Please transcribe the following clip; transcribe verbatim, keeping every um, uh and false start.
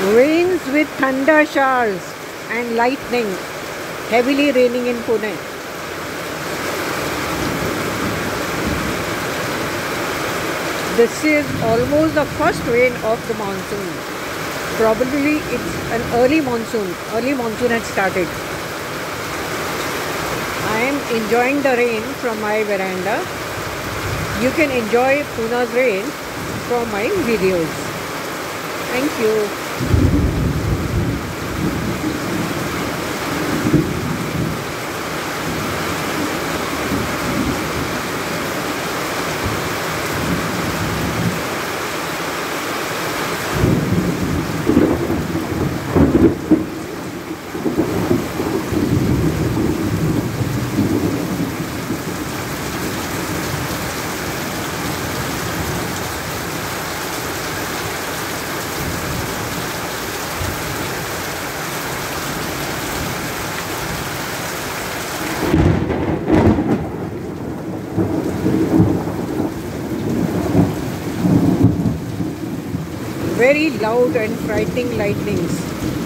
Rains with thunder showers and lightning, heavily raining in Pune. This is almost the first rain of the monsoon. Probably it's an early monsoon. Early monsoon has started. I am enjoying the rain from my veranda. You can enjoy Poona's rain from my videos. Thank you. Very loud and frightening lightnings.